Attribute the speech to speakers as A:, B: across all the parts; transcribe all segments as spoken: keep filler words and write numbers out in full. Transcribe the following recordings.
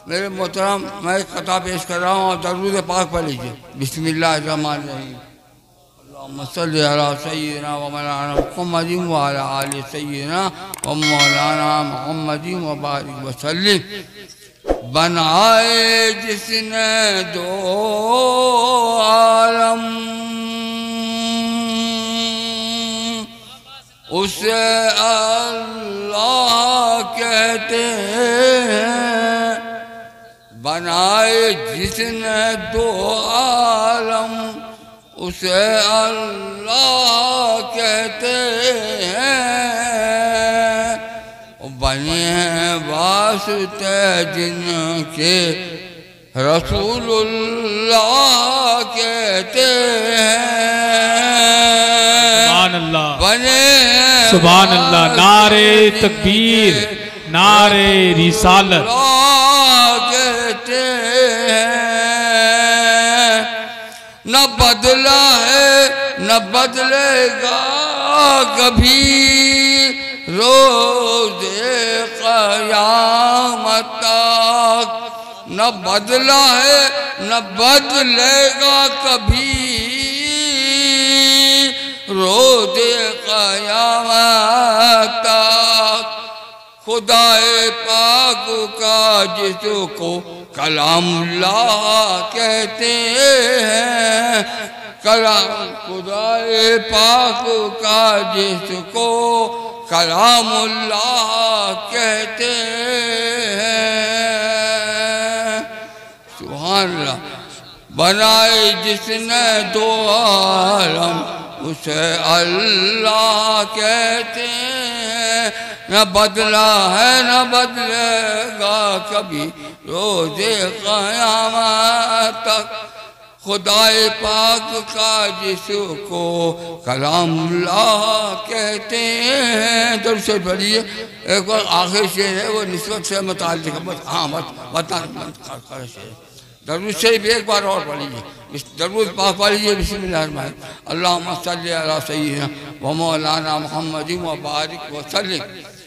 A: میرے محترم میں ایک خطا پیش کر رہا ہوں اور درود پاک پڑھ لیجیے. بسم اللہ الرحمن الرحیم. اللہم صلی علی سیدنا و مولانا محمد و علی آل سیدنا و مولانا محمد و بارک وسلم. بنائے جس نے دو عالم اسے اللہ کہتے ہیں. بنائے جس نے دو عالم اسے اللہ کہتے ہیں. بنے ہیں واسطے جن کے رسول اللہ کہتے ہیں.
B: سبحان اللہ
A: بنے
B: سبحان اللہ. نعرہ تکبیر، نعرہ رسالت.
A: اللہ کہتے ہیں. نہ بدلا ہے نہ بدلے گا کبھی روز قیامت تک. نہ بدلا ہے نہ بدلے گا کبھی روز قیامت تک. خدائے پاک کا جس کو کلام اللہ کہتے ہیں. کلام خدائے پاک کا جس کو کلام اللہ کہتے ہیں. سبحان اللہ. بنائے جس نے دو عالم اسے اللہ کہتے ہیں. نہ بدلا ہے نہ بدلے گا کبھی روز قیامت تک. خدائے پاک کا جس کو کلام اللہ کہتے ہیں. درود شریف پڑھیے. ایک بار آخر شعر ہے وہ نسبت سے متعلق ہے. ہاں بتا شعر. درود شریف ایک بار اور پڑھیے. درود پاک پڑھیے. بسم اللہ الرحمن الرحیم. اللہم صلی علی سیدنا و مولانا محمد و بارک وسلم.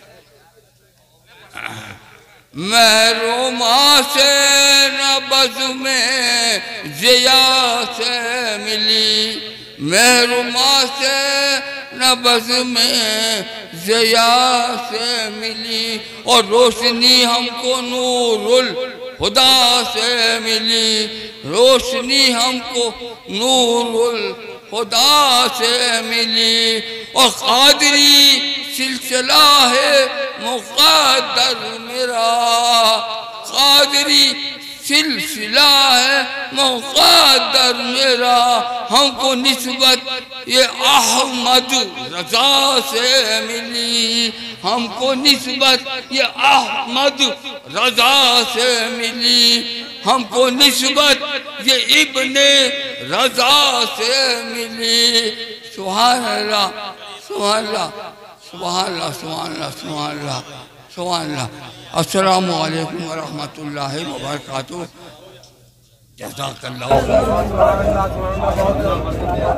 A: محرومہ سے نہ بزم ضیاء سے ملی. محرومہ سے نہ بزم ضیاء سے ملی. اور روشنی ہم کو نور الہدیٰ سے ملی. روشنی ہم کو نور الہدیٰ سے ملی. اور قادری سلسلہ ہے مقدر میرا. قادری سلسلہ ہے مقدر میرا. ہم کو نسبت یہ احمد رضا سے ملی. ہم کو نسبت یہ احمد رضا سے ملی. ہم کو نسبت یہ ابن رضا سے ملی. سبحان اللہ سبحان اللہ سبحان اللہ سبحان اللہ سبحان اللہ سبحان اللہ. السلام علیکم ورحمۃ اللہ وبرکاتہ. جزاک اللہ.